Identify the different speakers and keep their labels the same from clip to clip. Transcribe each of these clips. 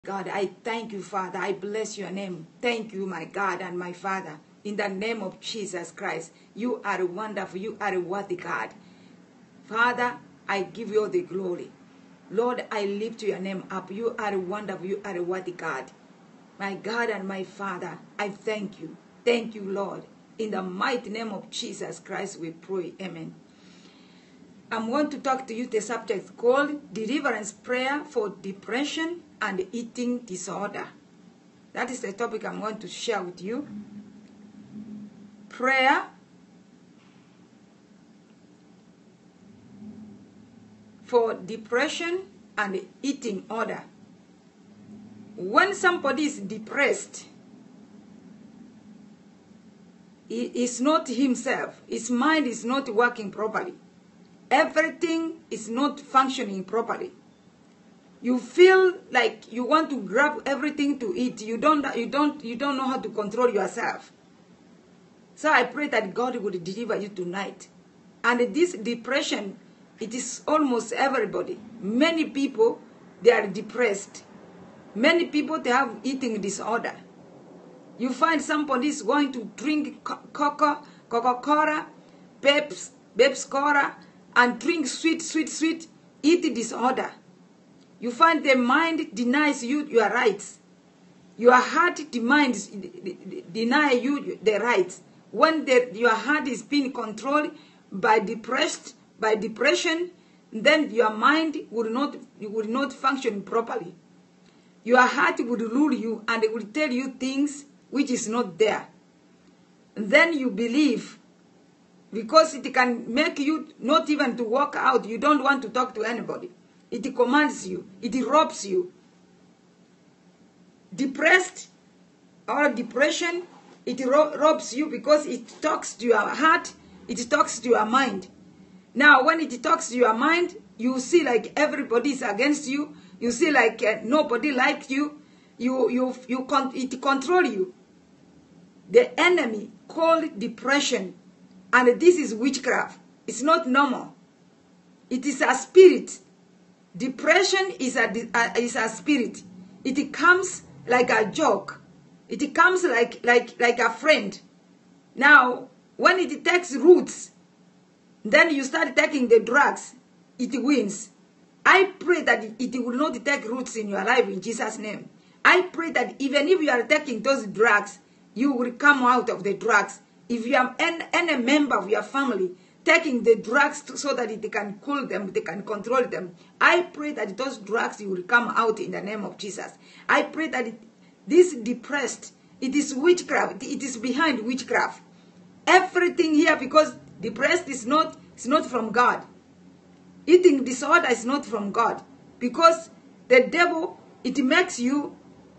Speaker 1: God, I thank you, Father. I bless your name. Thank you, my God and my Father. In the name of Jesus Christ, you are wonderful. You are a worthy God. Father, I give you all the glory. Lord, I lift your name up. You are wonderful. You are a worthy God. My God and my Father, I thank you. Thank you, Lord. In the mighty name of Jesus Christ, we pray. Amen. I'm going to talk to you the subject called Deliverance Prayer for Depression and Eating Disorder. That is the topic I'm going to share with you. Prayer for depression and eating disorder. When somebody is depressed, he is not himself. His mind is not working properly. Everything is not functioning properly. You feel like you want to grab everything to eat. You don't know how to control yourself. So I pray that God will deliver you tonight. And this depression, it is almost everybody. Many people, they are depressed. Many people, they have eating disorder. You find somebody is going to drink Coca-Cola, Pepsi Cola, and drink sweet, eat disorder. You find the mind denies you your rights. Your heart demands, deny you the rights. When your heart is being controlled by depression, then your mind will not function properly. Your heart will rule you and it will tell you things which is not there. And then you believe, because it can make you not even to walk out. You don't want to talk to anybody. It commands you. It robs you. Depressed or depression, it robs you because it talks to your heart. It talks to your mind. Now, when it talks to your mind, you see like everybody is against you. You see like nobody likes you. It controls you. The enemy called depression. And this is witchcraft. It's not normal. It is a spirit. Depression is a spirit. It comes like a joke. It comes like a friend. Now, when it takes roots, then you start taking the drugs, it wins. I pray that it will not take roots in your life in Jesus' name. I pray that even if you are taking those drugs, you will come out of the drugs. If you have any member of your family taking the drugs so that they can cool them, they can control them, I pray that those drugs will come out in the name of Jesus. I pray that this depressed, it is witchcraft. It is behind witchcraft. Everything here, because depressed is not from God. Eating disorder is not from God. Because the devil, it makes you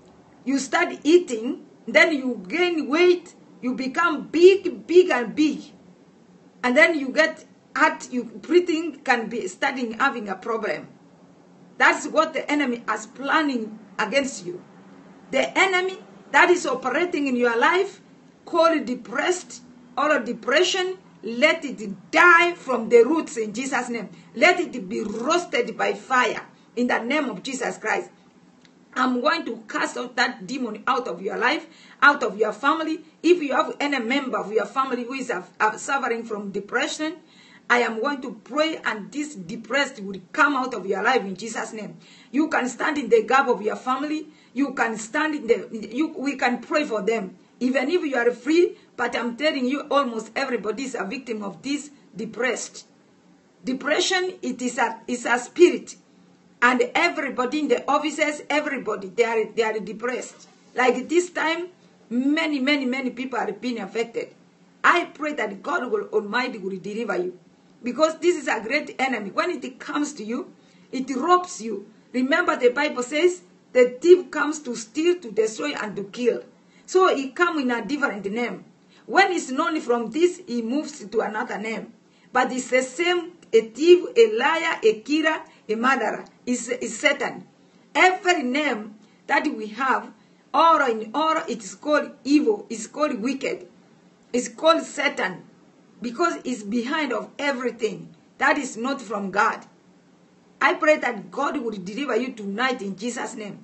Speaker 1: start eating, then you gain weight, you become big and big. And then you get breathing can be starting having a problem. That's what the enemy is planning against you. The enemy that is operating in your life, called depressed or depression, let it die from the roots in Jesus' name. Let it be roasted by fire in the name of Jesus Christ. I'm going to cast out that demon out of your life, out of your family. If you have any member of your family who is suffering from depression, I am going to pray and this depressed will come out of your life in Jesus' name. You can stand in the gap of your family. You can stand in we can pray for them. Even if you are free, but I'm telling you, almost everybody is a victim of this depressed. Depression, it is a spirit. And everybody in the offices, everybody, they are depressed. Like this time, many people are being affected. I pray that God Almighty will deliver you. Because this is a great enemy. When it comes to you, it robs you. Remember the Bible says, the thief comes to steal, to destroy, and to kill. So he comes in a different name. When he's known from this, he moves to another name. But it's the same, a thief, a liar, a killer, a murderer, is Satan. Every name that we have, or it is called evil, it's called wicked, it's called Satan, because it's behind of everything that is not from God. I pray that God will deliver you tonight in Jesus' name.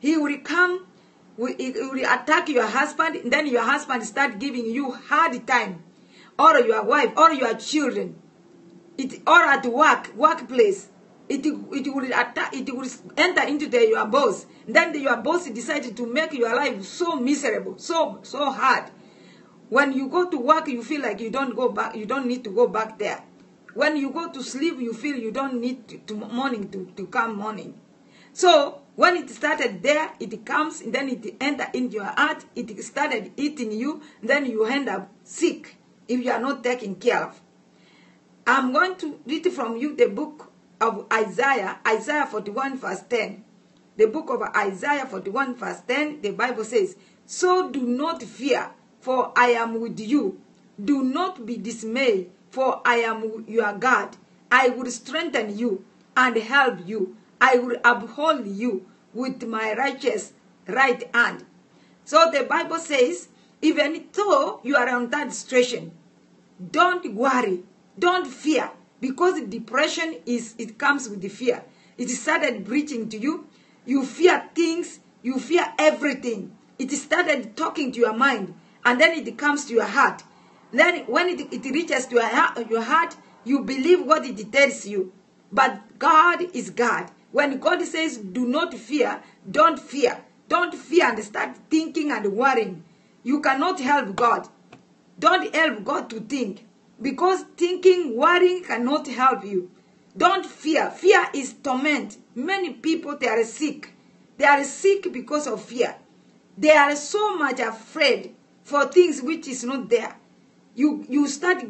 Speaker 1: He will come, he will attack your husband, and then your husband start giving you hard time, or your wife, or your children, or at workplace. It will attack, it will enter into your boss. Then your boss decided to make your life so miserable, so hard. When you go to work, you feel like you don't go back, you don't need to go back there. When you go to sleep, you feel you don't need to morning to come morning. So when it started there, it comes, and then it enter into your heart, it started eating you, then you end up sick if you are not taken care of. I'm going to read from you the book of Isaiah, Isaiah 41 verse 10. The book of Isaiah 41 verse 10, the Bible says, "So do not fear, for I am with you. Do not be dismayed, for I am your God. I will strengthen you and help you. I will uphold you with my righteous right hand." So the Bible says, even though you are on that situation, don't worry, don't fear, because depression it comes with the fear. It started preaching to you. You fear things, you fear everything. It started talking to your mind, and then it comes to your heart. Then when it reaches to your heart, you believe what it tells you. But God is God. When God says, do not fear, don't fear. Don't fear and start thinking and worrying. You cannot help God. Don't help God to think. Because thinking, worrying cannot help you. Don't fear. Fear is torment. Many people, they are sick. They are sick because of fear. They are so much afraid for things which is not there. You started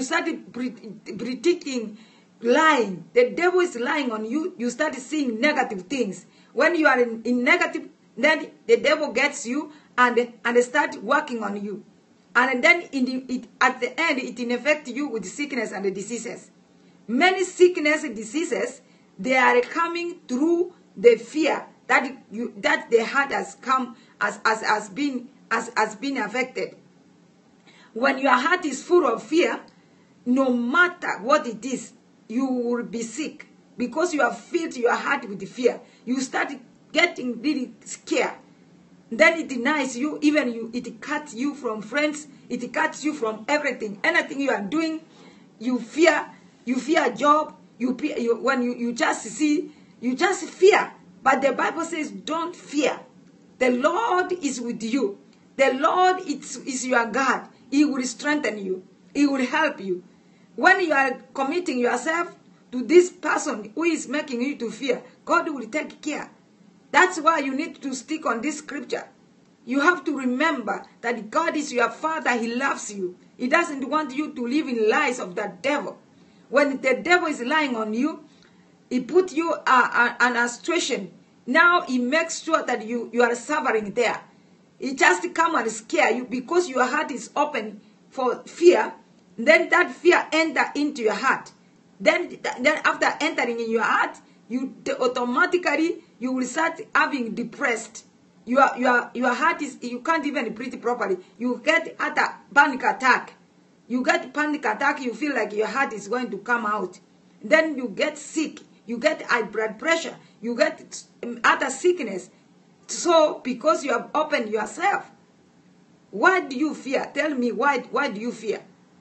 Speaker 1: predicting lying. The devil is lying on you. You start seeing negative things. When you are in negative, then the devil gets you and start working on you. And then at the end, it infects you with sickness and diseases. Many sickness and diseases, they are coming through the fear that the heart has come has been affected. When your heart is full of fear, no matter what it is, you will be sick because you have filled your heart with fear. You start getting really scared. Then it denies you, it cuts you from friends, it cuts you from everything. Anything you are doing, you fear a job, when you just see, you just fear. But the Bible says, don't fear. The Lord is with you. The Lord is your God. He will strengthen you. He will help you. When you are committing yourself to this person who is making you to fear, God will take care. That's why you need to stick on this scripture. You have to remember that God is your Father. He loves you. He doesn't want you to live in lies of the devil. When the devil is lying on you, he put you in a situation. Now he makes sure that you are suffering there. He just come and scare you because your heart is open for fear. Then that fear enter into your heart. Then after entering in your heart, automatically you will start having depressed. Your heart is, you can't even breathe properly. You get a panic attack. You get panic attack, you feel like your heart is going to come out. Then you get sick. You get high blood pressure. You get other sickness. So, because you have opened yourself, why do you fear? Tell me, why do you fear?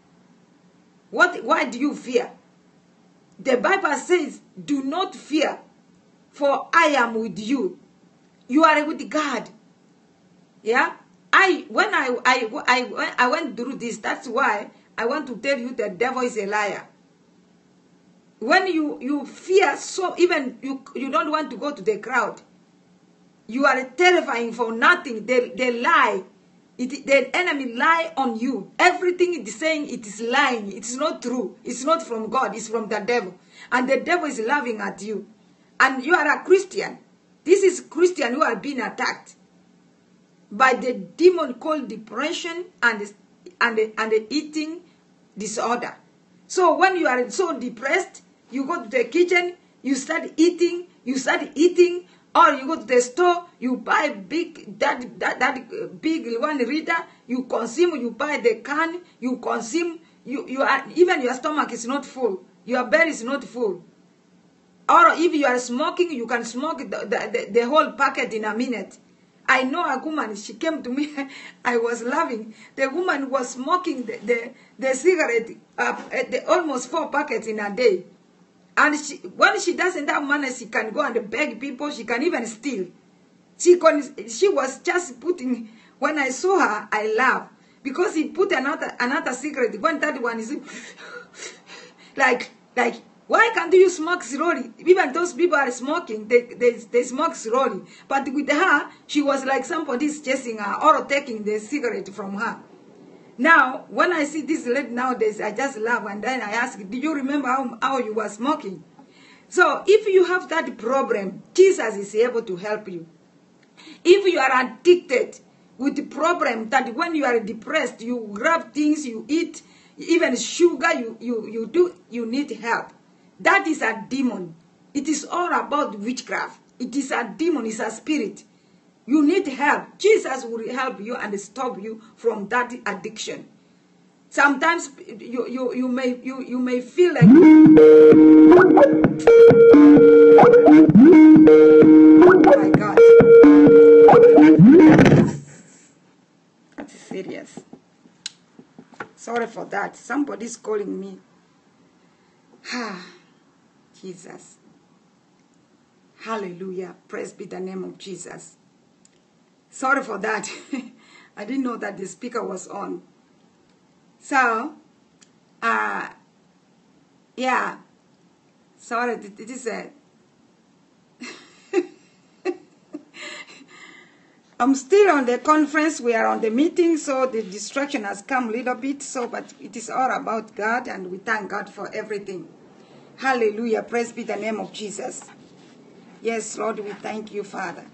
Speaker 1: Why do you fear? The Bible says, do not fear, for I am with you. You are with God. Yeah? When I went through this, that's why I want to tell you the devil is a liar. When you fear, so even you don't want to go to the crowd. You are terrifying for nothing. They lie. The enemy lie on you. Everything it is saying, it is lying. It is not true. It's not from God. It's from the devil. And the devil is laughing at you. And you are a Christian. This is Christian who are being attacked by the demon called depression and the eating disorder. So when you are so depressed, you go to the kitchen, you start eating, or you go to the store, you buy that big one reader, you consume, you buy the can, you consume, you are, even your stomach is not full, your belly is not full. Or if you are smoking, you can smoke the whole packet in a minute. I know a woman, she came to me, I was laughing. The woman was smoking the cigarette, almost 4 packets in a day. And when she doesn't have money, she can go and beg people, she can even steal. She was just putting, when I saw her, I laughed. Because he put another cigarette, when that one is like, why can't you smoke slowly? Even those people are smoking, they smoke slowly. But with her, she was like somebody's chasing her or taking the cigarette from her. Now, when I see this lady nowadays, I just laugh and then I ask, do you remember how you were smoking? So, if you have that problem, Jesus is able to help you. If you are addicted with the problem that when you are depressed, you grab things, you eat, even sugar, you need help. That is a demon. It is all about witchcraft. It is a demon, it's a spirit. You need help. Jesus will help you and stop you from that addiction. Sometimes you may feel like oh my God. That is serious. Sorry for that. Somebody's calling me. Jesus. Hallelujah. Praise be the name of Jesus. Sorry for that. I didn't know that the speaker was on. So, yeah. Sorry, it is a... I'm still on the conference. We are on the meeting, so the distraction has come a little bit. So, but it is all about God, and we thank God for everything. Hallelujah. Praise be the name of Jesus. Yes, Lord, we thank you, Father.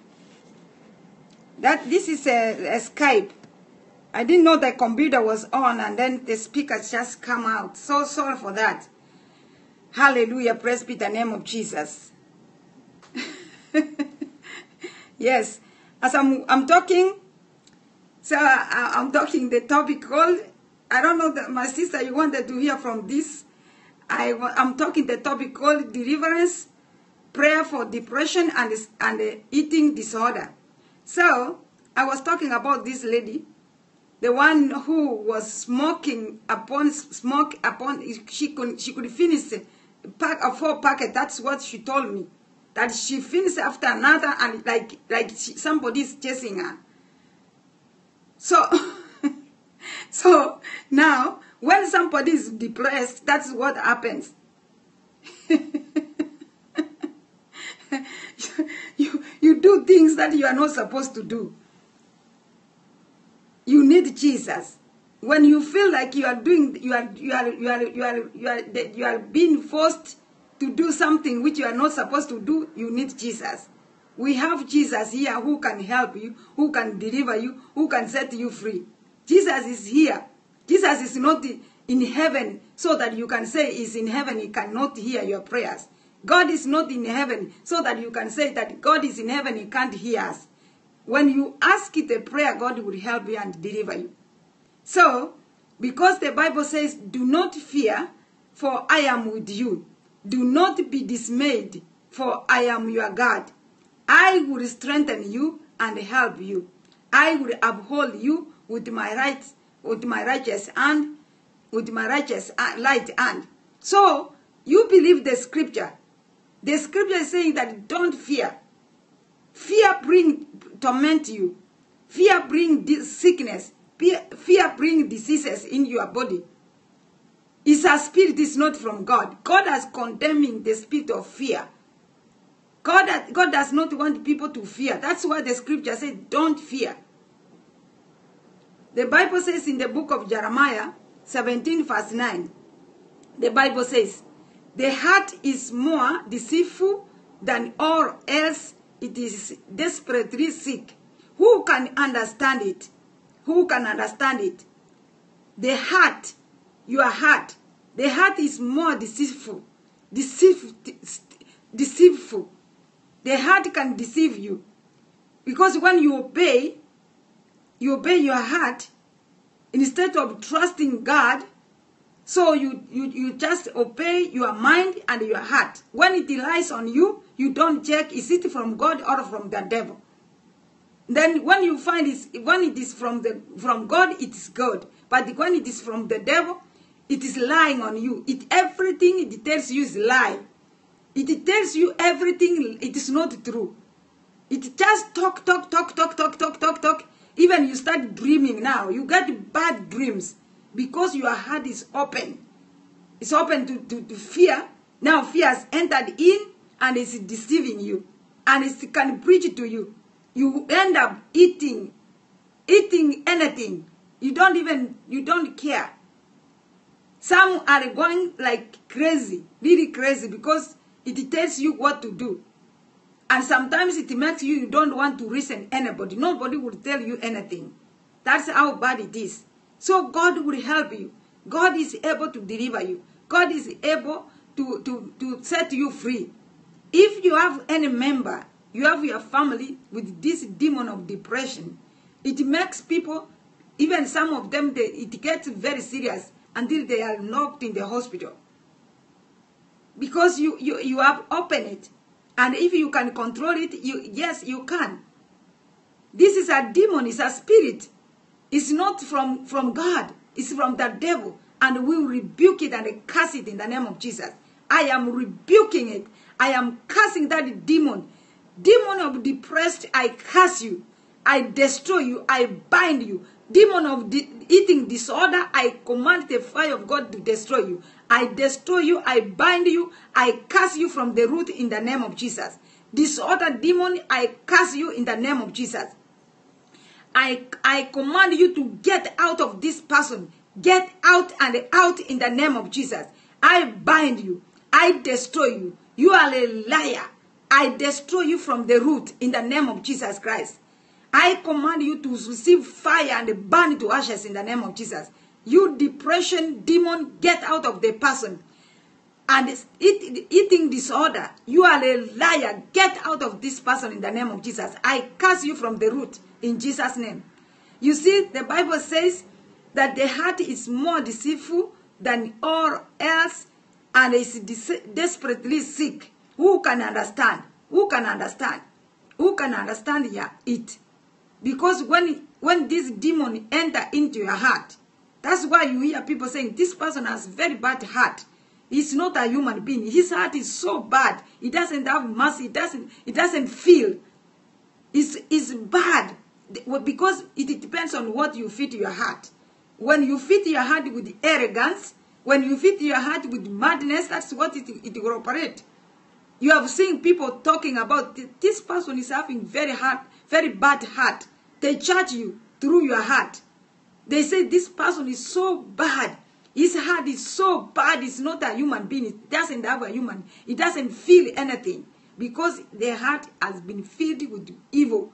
Speaker 1: This is a Skype. I didn't know the computer was on, and then the speakers just come out. So sorry for that. Hallelujah. Praise be the name of Jesus. Yes. As I'm talking, so I'm talking the topic called, I don't know, my sister, you wanted to hear from this. I'm talking the topic called deliverance, prayer for depression and eating disorder. So, I was talking about this lady, the one who was smoking she could finish a 4 packet. That's what she told me. That she finished after another and somebody's chasing her. So, so now, when somebody is depressed, that's what happens. You do things that you are not supposed to do. You need Jesus. When you feel like you are being forced to do something which you are not supposed to do, you need Jesus. We have Jesus here who can help you, who can deliver you, who can set you free. Jesus is here. Jesus is not in heaven so that you can say he's in heaven, he cannot hear your prayers. God is not in heaven so that you can say that God is in heaven, he can't hear us. When you ask it a prayer, God will help you and deliver you. So, because the Bible says, do not fear, for I am with you. Do not be dismayed, for I am your God. I will strengthen you and help you. I will uphold you with my righteous hand, with my righteous light hand. So, you believe the scripture. The scripture is saying that don't fear. Fear bring torment you. Fear bring sickness. Fear bring diseases in your body. It's a spirit, is not from God. God has condemning the spirit of fear. God does not want people to fear. That's why the scripture says, don't fear. The Bible says in the book of Jeremiah 17 verse 9, the Bible says, the heart is more deceitful than all else. It is desperately sick. Who can understand it? Who can understand it? The heart, your heart, the heart is more deceitful. Deceitful. The heart can deceive you. Because when you obey your heart, instead of trusting God, So you just obey your mind and your heart. When it relies on you, you don't check, is it from God or from the devil? Then when you find when it is from God, it is good. But when it is from the devil, it is lying on you. Everything it tells you is lie. It tells you everything, it is not true. It just talk. Even you start dreaming now. You get bad dreams because your heart is open. It's open to fear. Now fear has entered in and is deceiving you. And it can preach to you. You end up eating anything. You don't care. Some are going like crazy, really crazy, because it tells you what to do. And sometimes it makes you don't want to listen to anybody. Nobody will tell you anything. That's how bad it is. So God will help you. God is able to deliver you. God is able to set you free. If you have any member, you have your family with this demon of depression, it makes people, even some of them, it gets very serious until they are knocked in the hospital. Because you have opened it. And if you can control it, yes, you can. This is a demon, it's a spirit. It's not from God. It's from the devil. And we will rebuke it and curse it in the name of Jesus. I am rebuking it. I am cursing that demon. Demon of depressed, I curse you. I destroy you. I bind you. Demon of eating disorder, I command the fire of God to destroy you. I destroy you. I bind you. I curse you from the root in the name of Jesus. Disorder demon, I curse you in the name of Jesus. I command you to get out of this person. Get out and out in the name of Jesus. I bind you. I destroy you. You are a liar. I destroy you from the root in the name of Jesus Christ. I command you to receive fire and burn to ashes in the name of Jesus. You depression demon, get out of the person. And eating disorder, you are a liar. Get out of this person in the name of Jesus. I curse you from the root in Jesus' name. You see, the Bible says that the heart is more deceitful than all else and is desperately sick. Who can understand? Who can understand? Who can understand it? Because when this demon enter into your heart, that's why you hear people saying, this person has very bad heart. He's not a human being. His heart is so bad. He doesn't have mercy. It doesn't feel. It's bad. Because it depends on what you feed your heart. When you feed your heart with arrogance, when you feed your heart with madness, that's what it will operate. You have seen people talking about this person is having very bad heart. They judge you through your heart. They say this person is so bad. His heart is so bad. It's not a human being. It doesn't have a human. It doesn't feel anything because their heart has been filled with evil.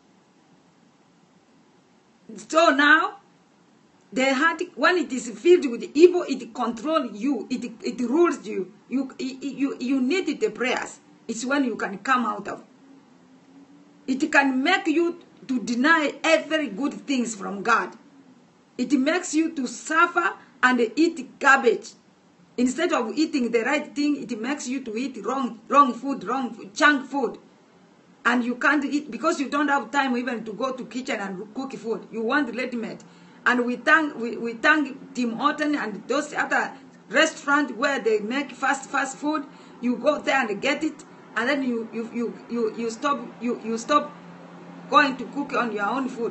Speaker 1: So now, the heart, when it is filled with evil, it controls you. It rules you. You need the prayers. It's when you can come out of. It can make you to deny every good things from God. It makes you to suffer and eat garbage. Instead of eating the right thing, it makes you to eat wrong food, junk food. And you can't eat because you don't have time even to go to kitchen and cook food. You want ready-made. And we thank Tim Hortons and those other restaurants where they make fast food. You go there and get it, and then you stop going to cook on your own food.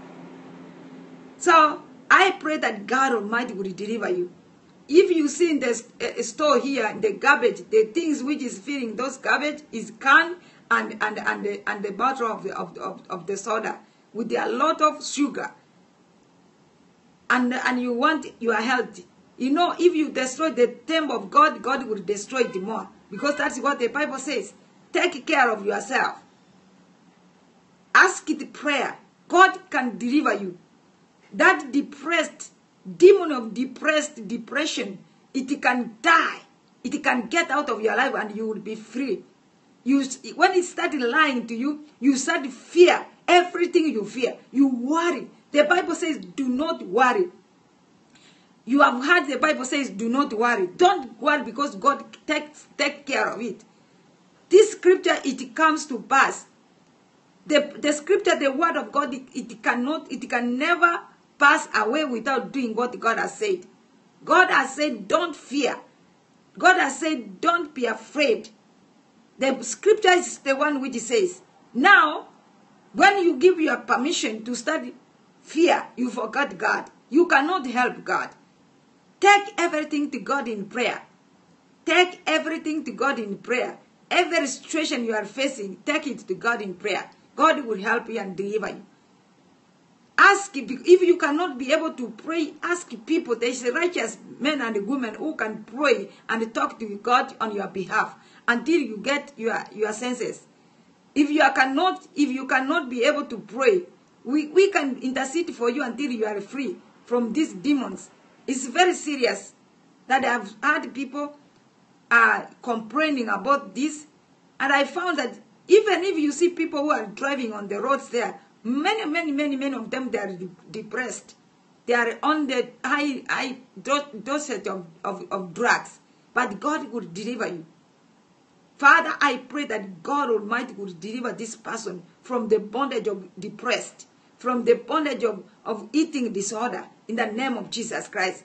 Speaker 1: So I pray that God Almighty will deliver you. If you see in the store here, the garbage, the things which is filling those garbage is can and the bottle of the soda with a lot of sugar. And you want your health. You know, if you destroy the temple of God, God will destroy it more. Because that's what the Bible says. Take care of yourself. Ask it prayer. God can deliver you. That depressed, demon of depression, it can die. It can get out of your life and you will be free. When it started lying to you, you start to fear. Everything you fear. You worry. The Bible says, do not worry. You have heard the Bible says, do not worry. Don't worry because God take care of it. This scripture, it comes to pass. The scripture, the word of God, it can never pass away without doing what God has said. God has said, don't fear. God has said, don't be afraid. The scripture is the one which says, now, when you give your permission to study fear, you forgot God. You cannot help God. Take everything to God in prayer. Take everything to God in prayer. Every situation you are facing, take it to God in prayer. God will help you and deliver you. Ask, if you cannot be able to pray, ask people. There is righteous men and women who can pray and talk to God on your behalf until you get your senses. If you cannot be able to pray, we can intercede for you until you are free from these demons. It's very serious that I've had people complaining about this, and I found that even if you see people who are driving on the roads there, many of them, they are depressed. They are on the high dosage of drugs. But God will deliver you. Father, I pray that God Almighty will deliver this person from the bondage of depressed, from the bondage of eating disorder, in the name of Jesus Christ.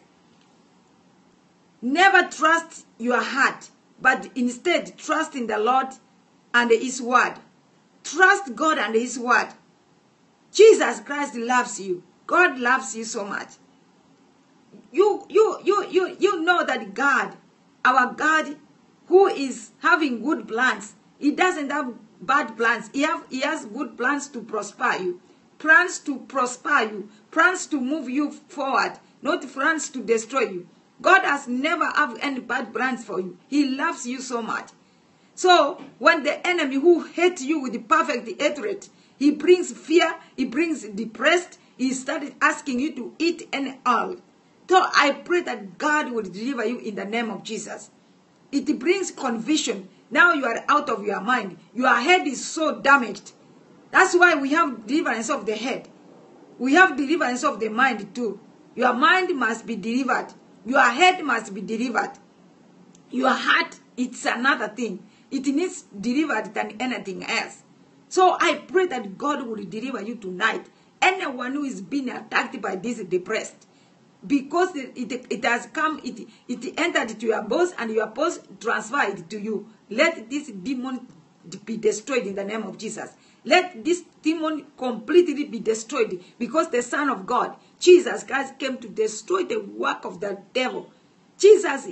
Speaker 1: Never trust your heart, but instead trust in the Lord and His word. Trust God and His word. Jesus Christ loves you. God loves you so much. You know that God, our God, who is having good plans, He doesn't have bad plans. He has good plans to prosper you. Plans to prosper you. Plans to move you forward. Not plans to destroy you. God has never have any bad plans for you. He loves you so much. So, when the enemy who hates you with the perfect hatred, he brings fear, he brings depressed, he started asking you to eat and all. So, I pray that God will deliver you in the name of Jesus. It brings conviction. Now you are out of your mind. Your head is so damaged. That's why we have deliverance of the head. We have deliverance of the mind too. Your mind must be delivered. Your head must be delivered. Your heart, it's another thing. It needs delivered than anything else. So I pray that God will deliver you tonight. Anyone who is being attacked by this depressed, because it has come, it entered to your boss and your boss transferred it to you. Let this demon be destroyed in the name of Jesus. Let this demon completely be destroyed, because the Son of God, Jesus Christ, came to destroy the work of the devil. Jesus,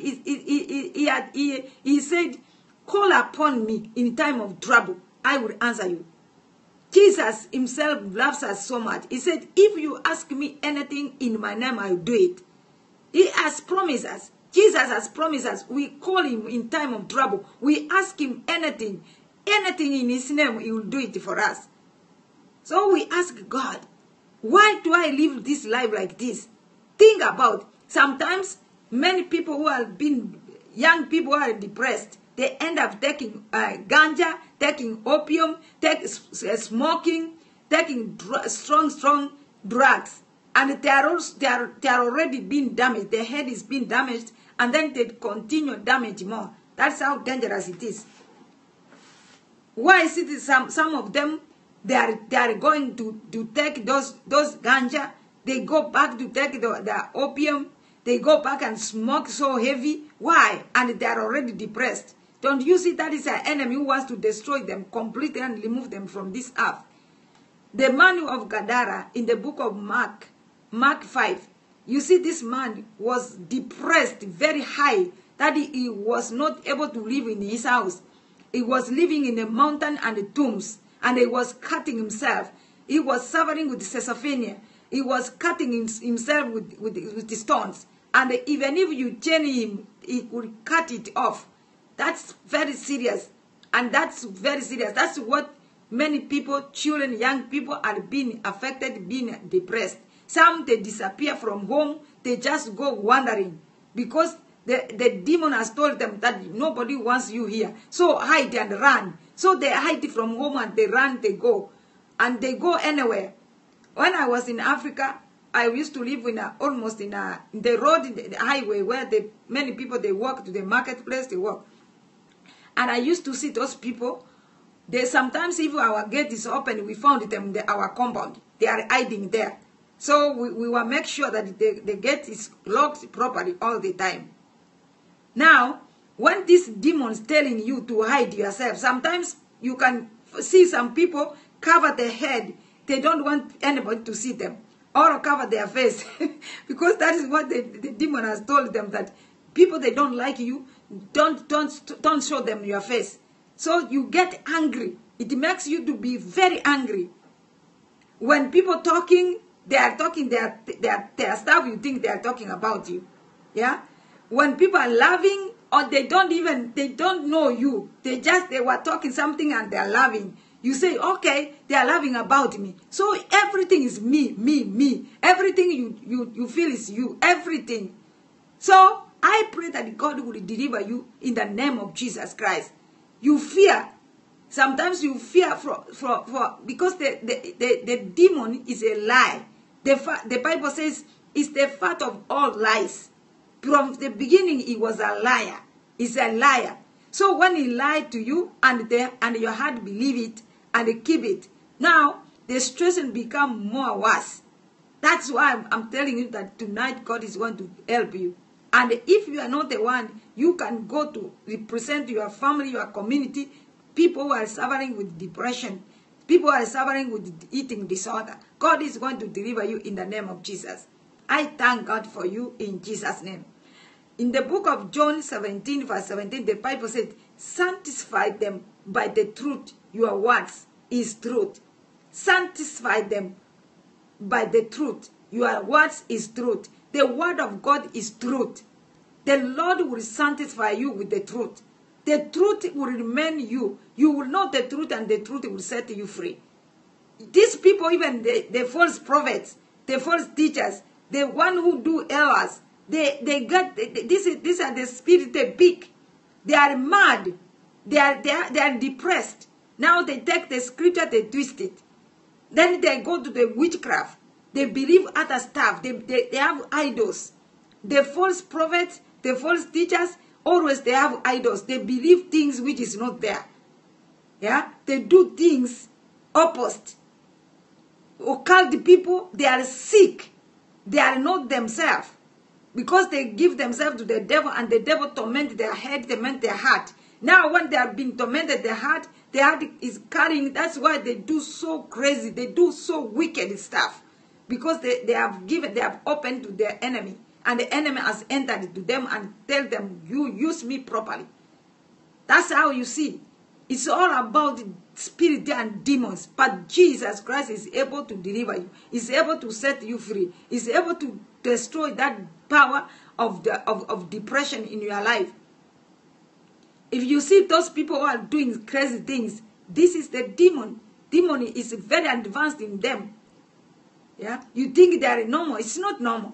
Speaker 1: he said, call upon me in time of trouble. I will answer you. Jesus himself loves us so much. He said, if you ask me anything in my name, I will do it. He has promised us. Jesus has promised us. We call him in time of trouble. We ask him anything. Anything in his name, he will do it for us. So we ask God, why do I live this life like this? Think about, sometimes many people who have been, young people who are depressed, they end up taking ganja, taking opium, smoking, taking strong drugs. And they are already being damaged. Their head is being damaged, and then they continue damage more. That's how dangerous it is. Why is it some of them, they are going to take those ganja, they go back to take the opium, they go back and smoke so heavy. Why? And they are already depressed. Don't you see that is an enemy who wants to destroy them completely and remove them from this earth? The man of Gadara in the book of Mark 5, you see this man was depressed very high, that he was not able to live in his house. He was living in a mountain and the tombs, and he was cutting himself. He was suffering with schizophrenia. He was cutting himself with the stones. And even if you chain him, he would cut it off. That's very serious. And that's very serious. That's what many people, children, young people are being affected, being depressed. Some, they disappear from home. They just go wandering because the demon has told them that nobody wants you here. So hide and run. So they hide from home and they run, they go. And they go anywhere. When I was in Africa, I used to live in almost in the road, in the highway, where many people, they walk to the marketplace, they walk. And I used to see those people. They sometimes, if our gate is open, we found them in our compound. They are hiding there. So we will make sure that the gate is locked properly all the time. Now, when this demon is telling you to hide yourself, sometimes you can see some people cover their head. They don't want anybody to see them. Or cover their face. Because that is what the demon has told them, that people, they don't like you, don't show them your face. So you get angry. It makes you to be very angry. When people talking, they are talking their stuff, you think they are talking about you. Yeah? When people are laughing, or they don't know you. They were talking something and they are laughing. You say, okay, they are laughing about me. So everything is me, me, me. Everything you feel is you. Everything. So I pray that God will deliver you in the name of Jesus Christ. You fear. Sometimes you fear because the demon is a lie. The Bible says it's the father of all lies. From the beginning, he was a liar. He's a liar. So when he lied to you and your heart believe it, and they keep it. Now, the situation become more worse. That's why I'm telling you that tonight God is going to help you. And if you are not the one, you can go to represent your family, your community, people who are suffering with depression, people who are suffering with eating disorder. God is going to deliver you in the name of Jesus. I thank God for you in Jesus' name. In the book of John 17, verse 17, the Bible said, sanctify them by the truth. Your words is truth. Sanctify them by the truth. Your words is truth. The word of God is truth. The Lord will sanctify you with the truth. The truth will remain you. You will know the truth, and the truth will set you free. These people, even the false prophets, the false teachers, the one who do errors, these are the spirit they pick. They are mad. They are depressed. Now they take the scripture, they twist it. Then they go to the witchcraft. They believe other stuff. They have idols. The false prophets, the false teachers, always they have idols. They believe things which is not there. Yeah? They do things opposite. Occult people, they are sick. They are not themselves. Because they give themselves to the devil, and the devil torment their head, torment their heart. Now when they are being tormented, their heart is carrying. That's why they do so crazy. They do so wicked stuff. Because they have opened to their enemy. And the enemy has entered to them and tell them, you use me properly. That's how you see. It's all about spirit and demons. But Jesus Christ is able to deliver you. He's able to set you free. He's able to destroy that power of depression in your life. If you see those people who are doing crazy things, this is the demon. Demon is very advanced in them. Yeah, you think they are normal. It's not normal.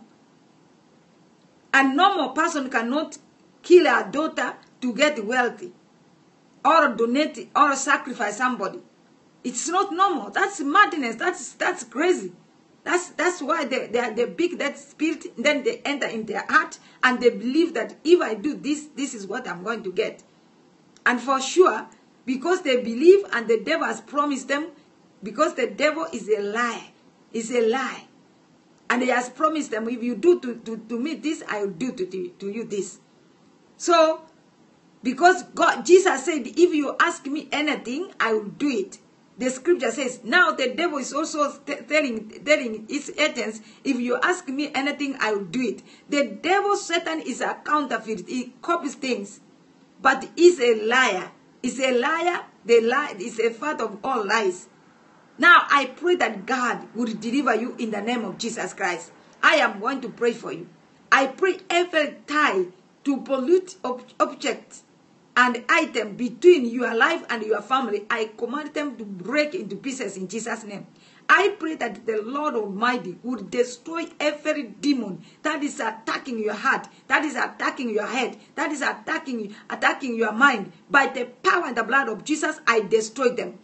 Speaker 1: A normal person cannot kill a daughter to get wealthy, or donate, or sacrifice somebody. It's not normal. That's madness. That's crazy. That's why they big that spirit. Then they enter in their heart, and they believe that if I do this, this is what I'm going to get. And for sure, because they believe, and the devil has promised them, because the devil is a lie. It's a lie. And he has promised them, if you do to me this, I will do to you this. So, because Jesus said, if you ask me anything, I will do it. The scripture says, now the devil is also telling his agents, if you ask me anything, I will do it. The devil, Satan, is a counterfeit. He copies things. But he's a liar. He's a liar. The lie is a father of all lies. Now, I pray that God will deliver you in the name of Jesus Christ. I am going to pray for you. I pray every tie to pollute objects and item between your life and your family, I command them to break into pieces in Jesus' name. I pray that the Lord Almighty would destroy every demon that is attacking your heart, that is attacking your head, that is attacking your mind. By the power and the blood of Jesus, I destroy them.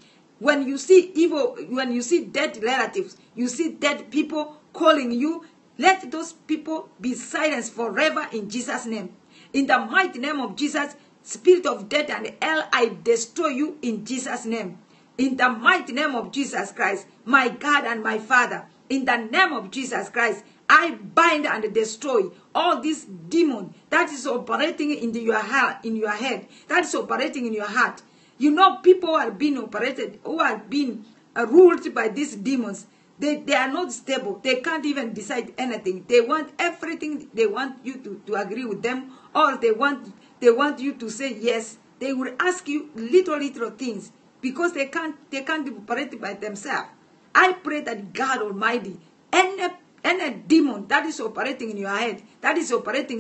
Speaker 1: When you see evil, when you see dead relatives, you see dead people calling you, let those people be silenced forever in Jesus' name. In the mighty name of Jesus, spirit of death and hell, I destroy you in Jesus' name. In the mighty name of Jesus Christ, my God and my Father, in the name of Jesus Christ, I bind and destroy all this demon that is operating in your heart, in your head, that is operating in your heart. You know, people are being operated, who are being ruled by these demons. They are not stable. They can't even decide anything. They want everything. They want you to agree with them, or they want you to say yes. They will ask you little things because they can't operate by themselves. I pray that God Almighty, any demon that is operating in your head, that is operating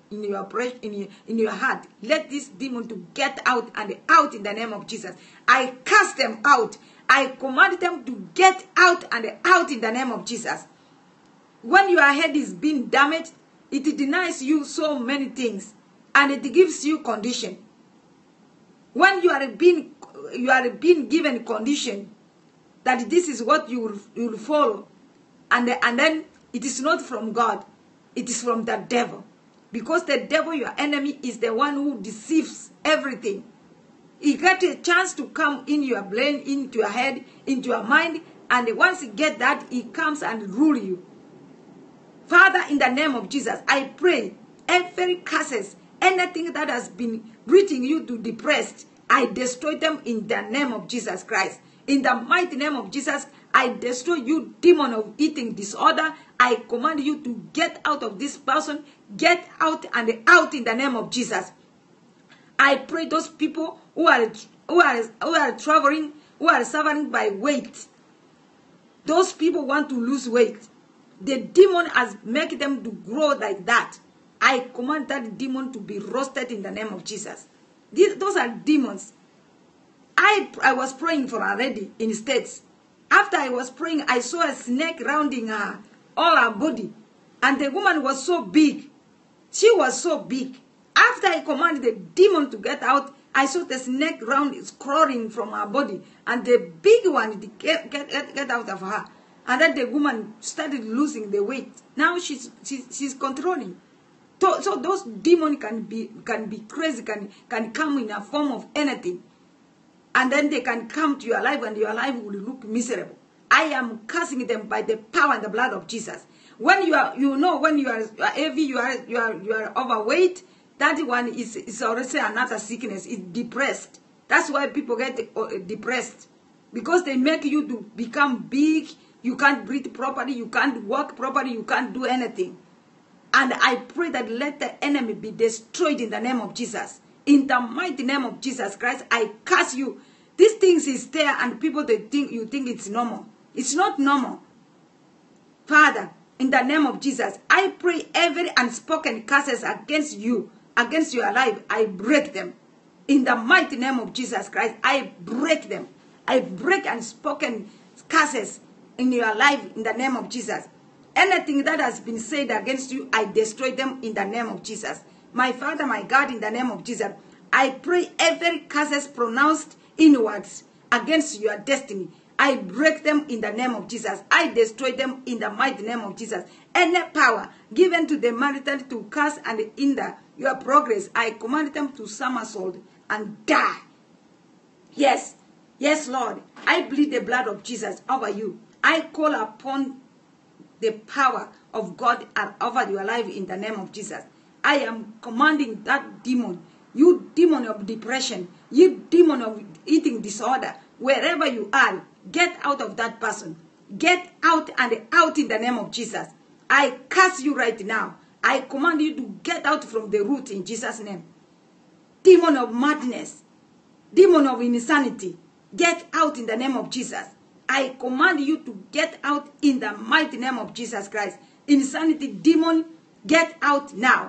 Speaker 1: in your heart, let this demon to get out and out in the name of Jesus. I cast them out. I command them to get out and out in the name of Jesus. When your head is being damaged, it denies you so many things, and it gives you condition. When you are being given condition that this is what you will follow, and then it is not from God, it is from the devil. Because the devil, your enemy, is the one who deceives everything. He gets a chance to come in your brain, into your head, into your mind, and once he gets that, he comes and rule you. Father, in the name of Jesus, I pray every curses, anything that has been bringing you to depressed, I destroy them in the name of Jesus Christ. In the mighty name of Jesus, I destroy you, demon of eating disorder. I command you to get out of this person. Get out and out in the name of Jesus. I pray those people who are traveling, who are suffering by weight. Those people want to lose weight. The demon has made them to grow like that. I command that demon to be roasted in the name of Jesus. Those are demons. I was praying for her already in the States. After I was praying, I saw a snake rounding her, all her body. And the woman was so big. She was so big. After I commanded the demon to get out, I saw the snake round is crawling from her body. And the big one get out of her. And then the woman started losing the weight. Now she's controlling. So those demons can be crazy, can come in a form of anything. And then they can come to your life and your life will look miserable. I am cursing them by the power and the blood of Jesus. When you are heavy, you are overweight, that one is already another sickness. It's depressed. That's why people get depressed. Because they make you to become big, you can't breathe properly, you can't walk properly, you can't do anything. And I pray that let the enemy be destroyed in the name of Jesus. In the mighty name of Jesus Christ, I curse you. These things is there and people, you think it's normal. It's not normal. Father, in the name of Jesus, I pray every unspoken curses against you, against your life, I break them. In the mighty name of Jesus Christ, I break them. I break unspoken curses in your life in the name of Jesus. Anything that has been said against you, I destroy them in the name of Jesus. My Father, my God, in the name of Jesus, I pray every curses pronounced inwards against your destiny, I break them in the name of Jesus. I destroy them in the mighty name of Jesus. Any power given to the marital to curse and hinder your progress, I command them to somersault and die. Yes, yes, Lord, I plead the blood of Jesus over you. I call upon the power of God over your life in the name of Jesus. I am commanding that demon, you demon of depression, you demon of eating disorder, wherever you are, get out of that person. Get out and out in the name of Jesus. I curse you right now. I command you to get out from the root in Jesus' name. Demon of madness, demon of insanity, get out in the name of Jesus. I command you to get out in the mighty name of Jesus Christ. Insanity demon, get out now.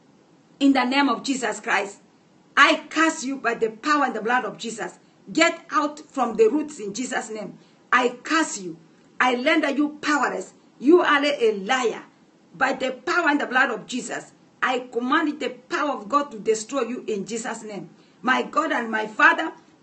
Speaker 1: In the name of Jesus Christ. I curse you by the power and the blood of Jesus. Get out from the roots in Jesus' name. I curse you. I render you powerless. You are a liar. By the power and the blood of Jesus, I command the power of God to destroy you in Jesus' name. My God and my Father,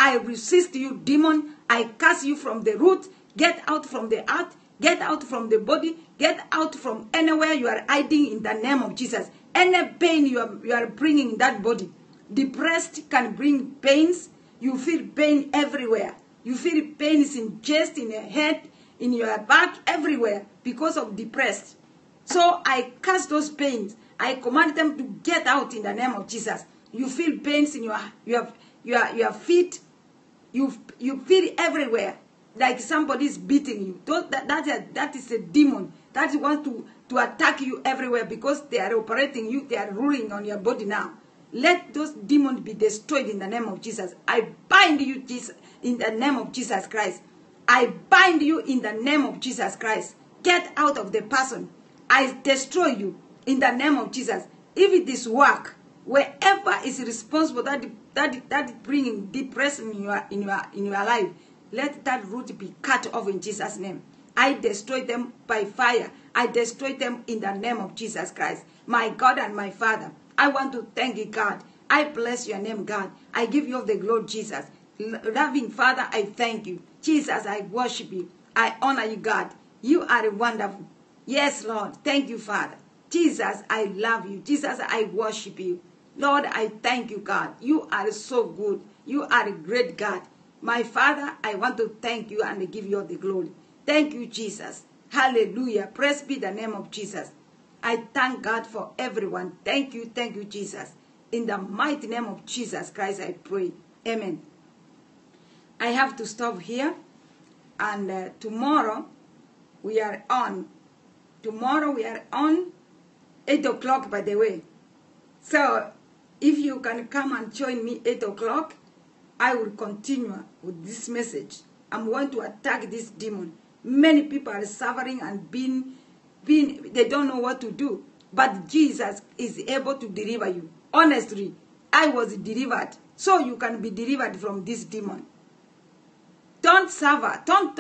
Speaker 1: I resist you, demon. I cast you from the root. Get out from the earth. Get out from the body. Get out from anywhere you are hiding in the name of Jesus. Any pain you are bringing in that body. Depressed can bring pains. You feel pain everywhere. You feel pains in chest, in your head, in your back, everywhere because of depressed. So I cast those pains. I command them to get out in the name of Jesus. You feel pains in your feet. You feel everywhere like somebody is beating you. That is a demon that wants to attack you everywhere because they are operating you. They are ruling on your body now. Let those demons be destroyed in the name of Jesus. I bind you, Jesus, in the name of Jesus Christ. I bind you in the name of Jesus Christ. Get out of the person. I destroy you in the name of Jesus. If it is work, wherever is responsible that bringing depression in your life, let that root be cut off in Jesus' name. I destroy them by fire. I destroy them in the name of Jesus Christ. My God and my Father, I want to thank you, God. I bless your name, God. I give you all the glory, Jesus. Loving Father, I thank you. Jesus, I worship you. I honor you, God. You are wonderful. Yes, Lord. Thank you, Father. Jesus, I love you. Jesus, I worship you. Lord, I thank you, God. You are so good. You are a great God. My Father, I want to thank you and give you all the glory. Thank you, Jesus. Hallelujah. Praise be the name of Jesus. I thank God for everyone. Thank you, Jesus. In the mighty name of Jesus Christ, I pray. Amen. I have to stop here. And tomorrow, we are on. Tomorrow, we are on 8 o'clock, by the way. So, if you can come and join me 8 o'clock, I will continue with this message. I'm going to attack this demon. Many people are suffering and they don't know what to do. But Jesus is able to deliver you. Honestly, I was delivered. So you can be delivered from this demon. Don't suffer.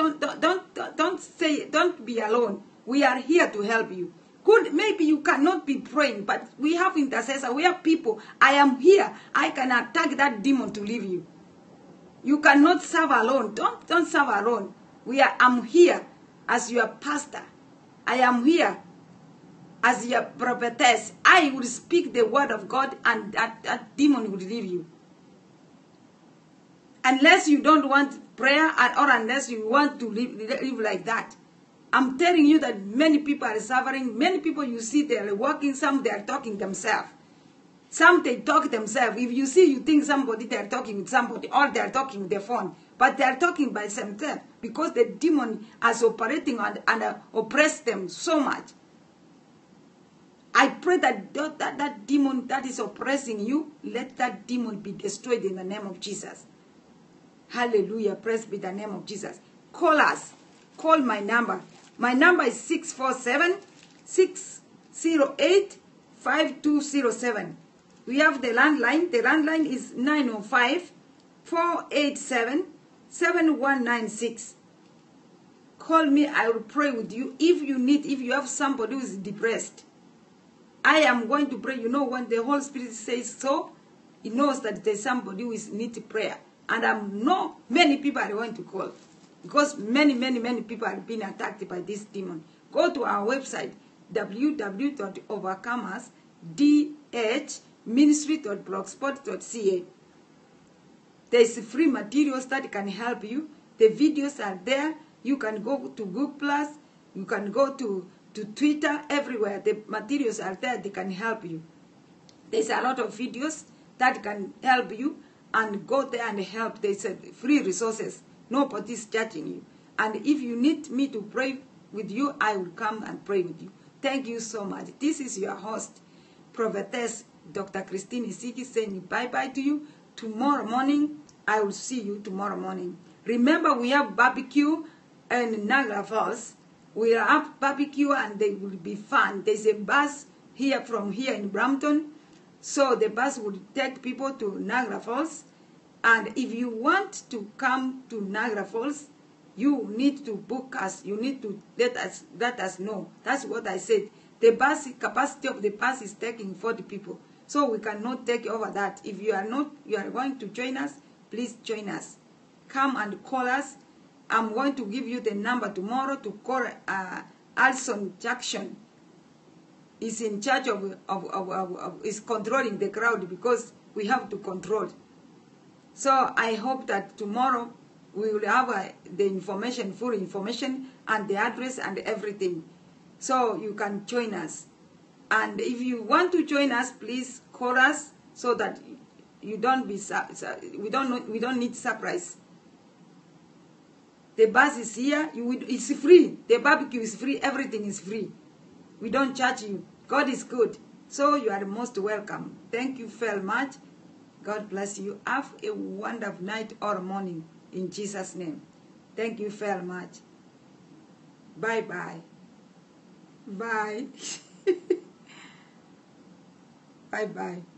Speaker 1: Don't be alone. We are here to help you. Good, maybe you cannot be praying, but we have intercessors. We have people. I am here. I can attack that demon to leave you. You cannot serve alone. Don't serve alone. I'm here as your pastor. I am here as your prophetess. I will speak the word of God and that demon will leave you. Unless you don't want prayer or unless you want to live like that. I'm telling you that many people are suffering. Many people you see, they are walking. Some they are talking themselves. Some they talk themselves. If you see, you think somebody, they are talking with somebody, or they are talking with their phone. But they are talking by themselves because the demon is operating and oppress them so much. I pray that that demon that is oppressing you, let that demon be destroyed in the name of Jesus. Hallelujah. Praise be the name of Jesus. Call us. Call my number. My number is 647-608-5207. We have the landline. The landline is 905-487-7196. Call me. I will pray with you. If you have somebody who is depressed, I am going to pray. You know, when the Holy Spirit says so, He knows that there's somebody who needs prayer. And I know many people are going to call. Because many people have been attacked by this demon. Go to our website, www.overcomersdhministry.blogspot.ca. There is free materials that can help you. The videos are there. You can go to Google+. You can go to Twitter, everywhere. The materials are there. They can help you. There's a lot of videos that can help you. And go there and help. There's free resources. Nobody's judging you. And if you need me to pray with you, I will come and pray with you. Thank you so much. This is your host, Prophetess Dr. Christine Isiki, saying bye-bye to you. Tomorrow morning, I will see you tomorrow morning. Remember, we have barbecue in Niagara Falls. We have barbecue and they will be fun. There's a bus from here in Brampton. So the bus will take people to Niagara Falls. And if you want to come to Niagara Falls, you need to book us. You need to let us know. That's what I said. The bus capacity of the bus is taking 40 people. So we cannot take over that. If you are going to join us, please join us. Come and call us. I'm going to give you the number tomorrow to call Alson Jackson. Is in charge is controlling the crowd because we have to control. So I hope that tomorrow we will have the information, full information, and the address and everything. So you can join us. And if you want to join us, please call us so that you don't be we don't need surprise. The bus is here. It's free. The barbecue is free. Everything is free. We don't charge you. God is good. So you are most welcome. Thank you very much. God bless you. Have a wonderful night or morning in Jesus' name. Thank you very much. Bye-bye. Bye. Bye-bye.